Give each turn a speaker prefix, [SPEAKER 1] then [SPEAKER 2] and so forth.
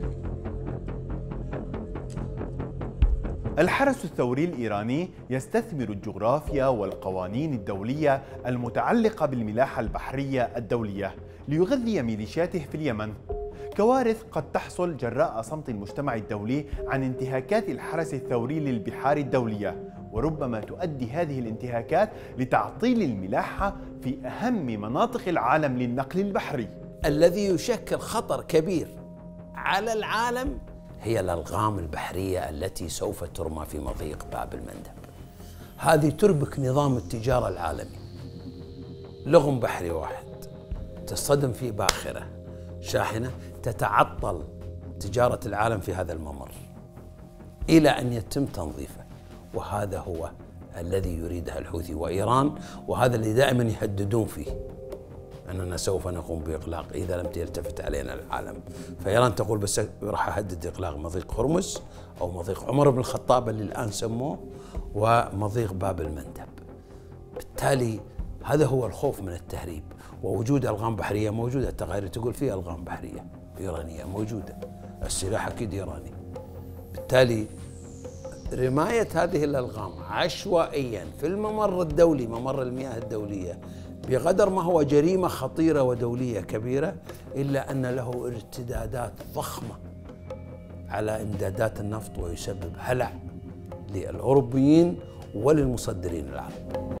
[SPEAKER 1] الحرس الثوري الإيراني يستثمر الجغرافيا والقوانين الدولية المتعلقة بالملاحة البحرية الدولية ليغذي ميليشياته في اليمن. كوارث قد تحصل جراء صمت المجتمع الدولي عن انتهاكات الحرس الثوري للبحار الدولية، وربما تؤدي هذه الانتهاكات لتعطيل الملاحة في أهم مناطق العالم للنقل البحري.
[SPEAKER 2] الذي يشكل خطر كبير على العالم هي الألغام البحرية التي سوف ترمى في مضيق باب المندب. هذه تربك نظام التجارة العالمي. لغم بحري واحد تصطدم فيه باخرة شاحنة تتعطل تجارة العالم في هذا الممر إلى أن يتم تنظيفه، وهذا هو الذي يريده الحوثي وإيران، وهذا اللي دائما يهددون فيه أننا سوف نقوم بإغلاق إذا لم يلتفت علينا العالم. فإيران تقول بس راح أهدد إغلاق مضيق هرمز أو مضيق عمر بن الخطاب اللي الآن سموه ومضيق باب المندب. بالتالي هذا هو الخوف من التهريب، ووجود ألغام بحرية موجودة. التقارير تقول فيه ألغام بحرية إيرانية موجودة، السلاح أكيد إيراني. بالتالي رماية هذه الألغام عشوائيا في الممر الدولي، ممر المياه الدولية، بقدر ما هو جريمة خطيرة ودولية كبيرة، إلا أن له ارتدادات ضخمة على إمدادات النفط، ويسبب هلع للأوروبيين وللمصدرين العرب.